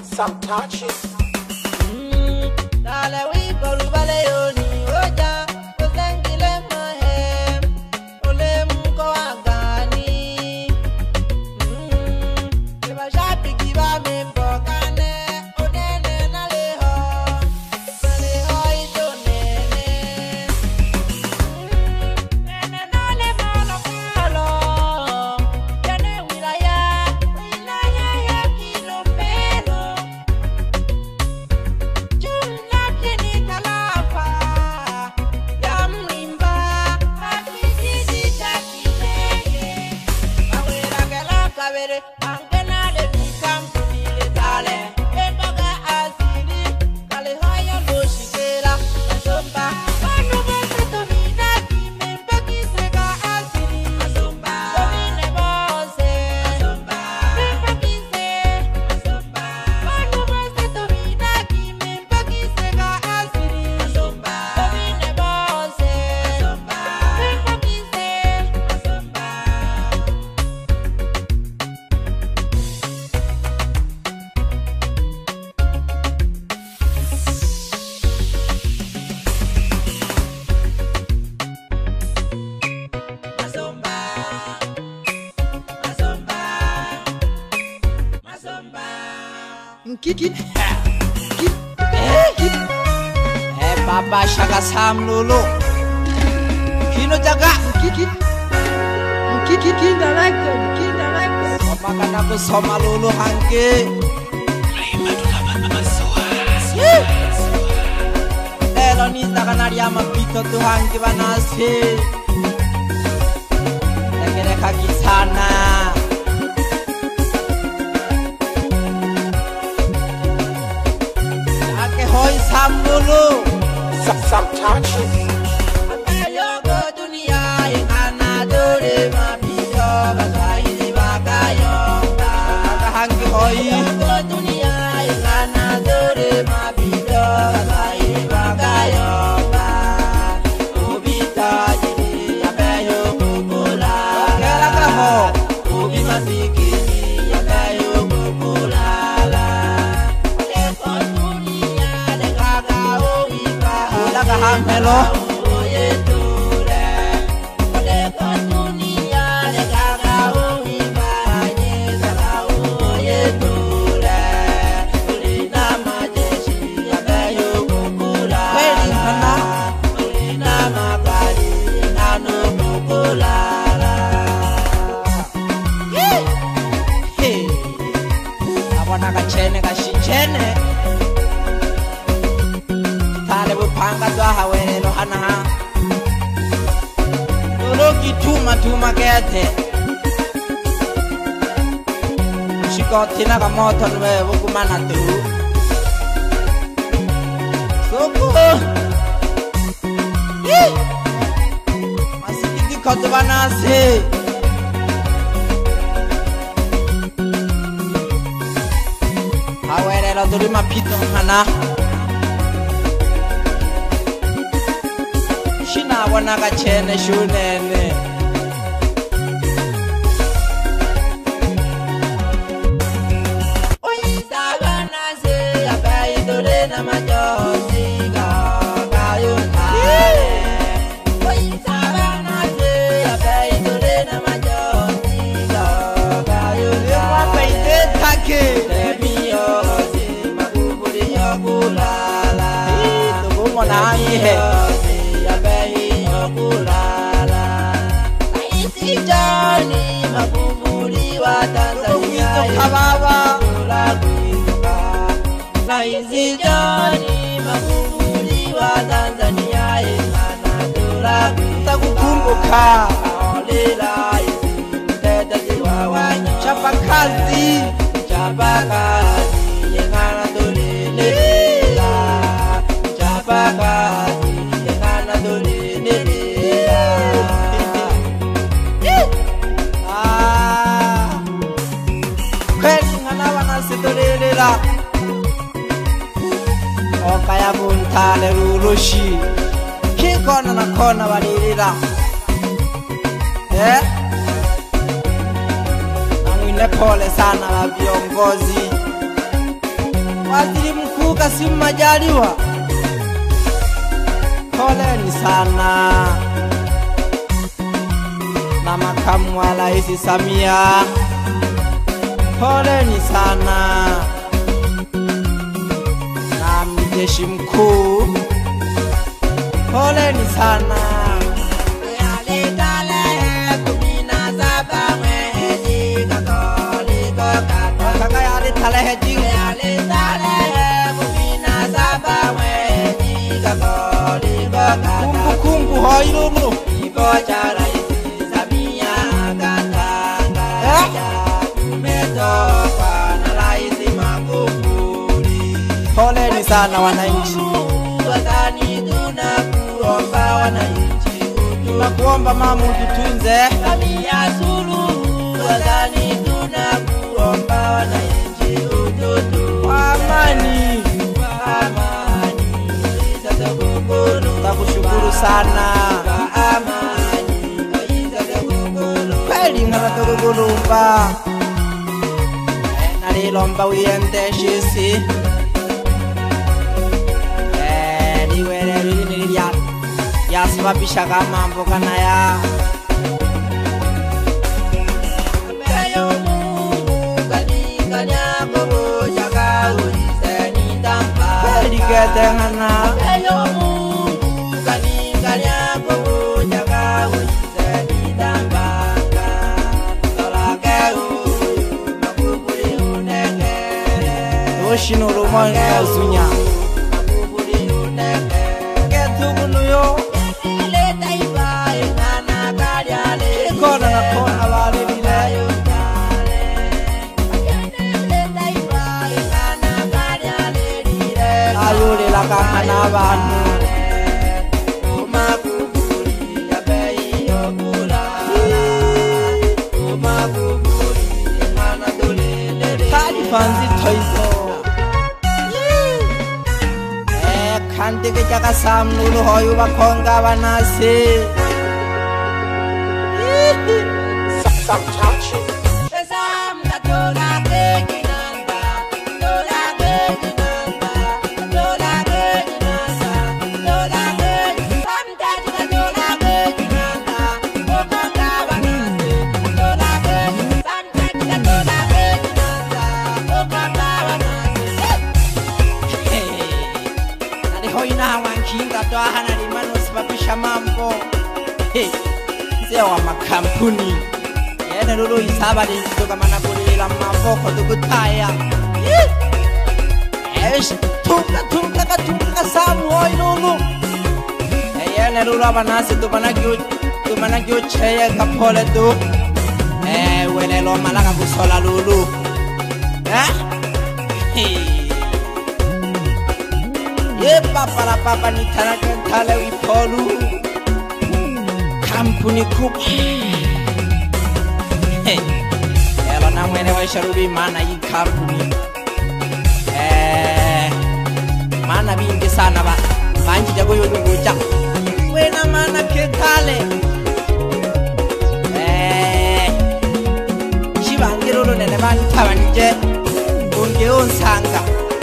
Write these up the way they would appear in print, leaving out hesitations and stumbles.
Some touching. Dale wiko lubale yoni oja kusengile mahem ole mko wagani Kiba shapi kiba mimpokane onene na leho ito nene Nene nane malo kalo Yane wilaya ya kilo pelo Papa Shaka Sam Lulu Kino Jaga Kinda record Makana ko Soma Lulu Hanke Elo ni takana ya mapito tu Hanke banase Lekere kakisana Ake hoi Sam Lulu Some touching. Ayogo dunia ingana dore mapito bagaini bagayonga Hangi hoi Ayogo dunia ingana dore mapito bagaini bagayonga Ubita jiri yabeyo kukula Kela kaho Ubi masikini yabeyo kukula Leko dunia dekaga uiba Ulaga hamelo Hawelo hana Loloki tuma kete Shikotina kamoto nwe wukumana tu Soko Masikiti koto banase Hawelo turi mapito hana Shina wana kachene shunene Oisaba nase abai dole na majozi gayunga Oisaba nase abai dole na majozi gayunga Wapa ite take Demiyo zi maguburi yokulala Ito kumona ihe Johnny Magufuli wa Tanzania kababa Laisi Johnny Magufuli wa Tanzania Anadura takukumbuka Olela isi mtetezi wa wanyo Chapa kazi Yengana dolele Chapa kazi Yengana dolele Okaya buntale rurushi Kikona na kona walirira Nangwine pole sana wa viongozi Waziri Mkuu Kassim Majaliwa, poleni sana. Na makamu wa rais Samia, poleni sana. Na mjeshi mkuu, poleni sana. Kumbu hoirunu poleni sana wananchi. Tunakuomba mama ututunze. Amani. Takushukuru sana. Kweli ngabatokugulumba. Nalilomba uyende shisi. Liwele lili yasababisha mambo kana ya. Kweli ketengana. Oshino rumani kazunya ketubunuyo kona na kona wale bilayo ayure la kahana banu fanzi toizo kandi ke jaga samnulu hoyu bakonga banase Some touches. mambo mzee wa makampuni yene lulu isaba linduka manakulila maboko tukutaya tuka samu hoi lulu yene lulu abanasi tumanagyo cheye kapole tu wele lo malaka kusola lulu ye papa la papa ni tala wipolu kampuni kubwa ela na mwene wa sharubi mana hii kampuni mana bingi sana ba banji jago yodunguja wena mana ketale shibangiro nene bani tabanije unge onsanga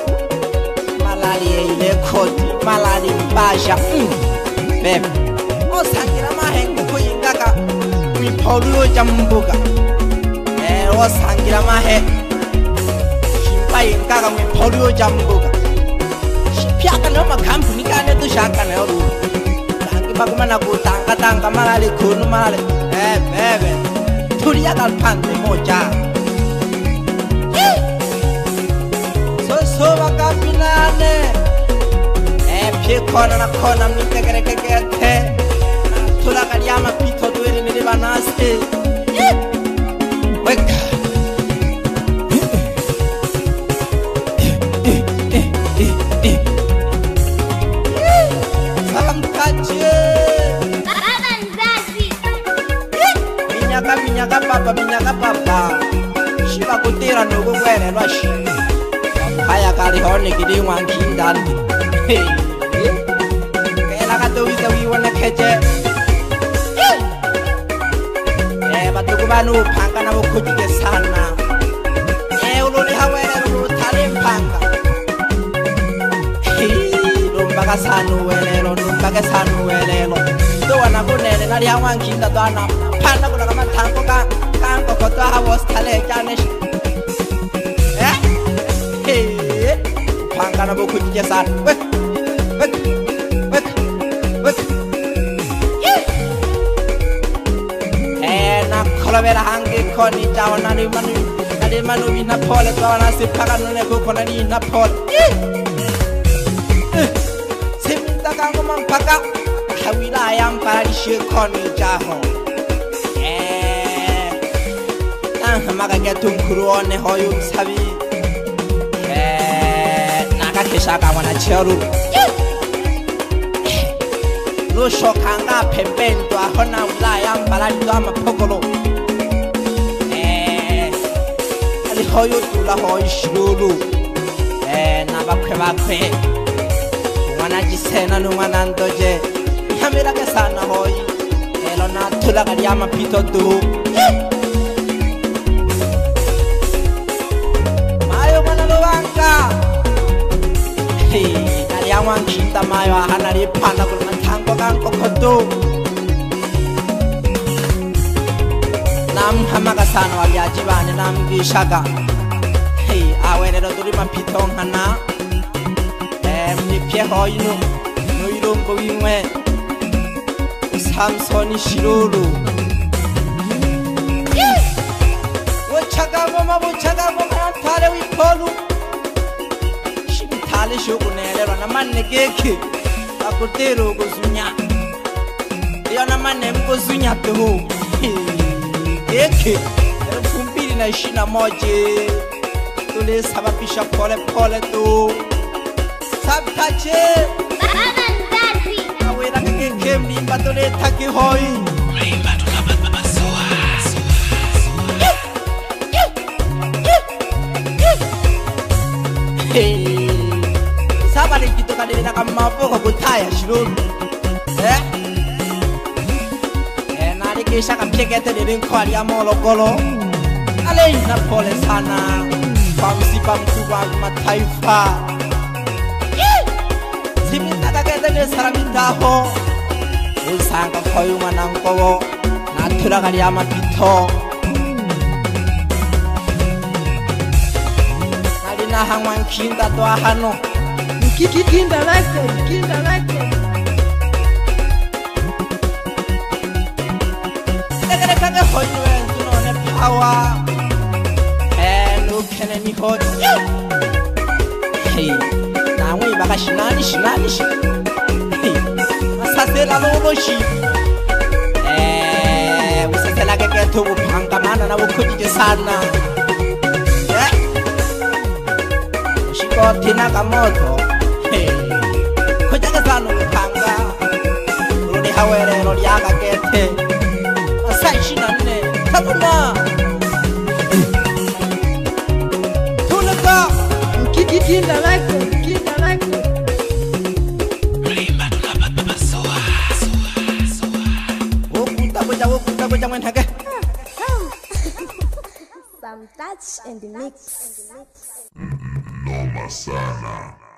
ile kodi malali basha bebe osangira mahengu kuyingaka wipolu jambuga osangira mahe shimpa yingaka wipolu jambuga shipyaka no makampuni kane tushaka na yoru tangi bagumana kutanga malali kunu malali bebe tulia kalpande moja so bakapinane kona na kona mitegerekekete tulakaliama pito tuweli nilibanase weka samkache baba nzazi minyaka papa shiba kutira nugu kwele lwashi haya kali hone kidingwa nkindandi Katuwisa wiwana keje batukubanu upanga na bukujige sana ululi hawele ulutale mpanga ka sanuwelelo numba ke sanuwelelo to wana kunene nali hawankinda dwana phanda kuna kama thango ka kango kotwa hawo stale kyane hey phanga na bokhutje sana we na kholobela hange khoni taona ni manu ina phole taona siphaka none kukhona ni ina phole simta ka ngoma mphaka hawila yampara di shekhoni jaho maka ke tumkhuru one hoyo msabi naka kheshaka wana cheru lo shokhanga phempento ahona ula yampara di amaphokolo ali hoyo tula hoyo shilulu na bakhwe wana jisena no wana ndoje hamira ke sana hoyo elo na tula ka yama pito du nali yawan kinta mayo hanari phanda kulma thango kanko khoto nam hamaka sana walyaji bane nam gishaka awene ro turi mapithong hana mipye hoyino noirombo wimwe samsoni shirulu wochaga mama thale wipolu ale shokunelelwa namanne keke akutero kuzunya yona manne mkuzunya tu keke fumbili na 21 tule sababisha pole pole tu sabkache Baba mzazi awela keke mimba tule taki hoi mimba tunababa soa sabali kito kadena kama mafoko kutaya shilulu nari kisha kampyekete nirinkwali ya molokolo ale ina pole sana kwa msiba mkubwa mataifa simitaka kete ne saramitaho usanga koyu mwanankowo natura kali ya mapito nali na hangwan kinda doa hano Kinda like Kaka hoywe tunone power look can ni hot hey nawe baka shinani hey masasela loboshi usatela keke to buphanga mana na bukhudije sana ushiko tina kamoto kujagazano kanga rudi hawere rudi yaga kete asaishi nane tabuna tulaka kinda like rima tunababa soa wokuta kuja mwenhage some touch and mix Noma sana.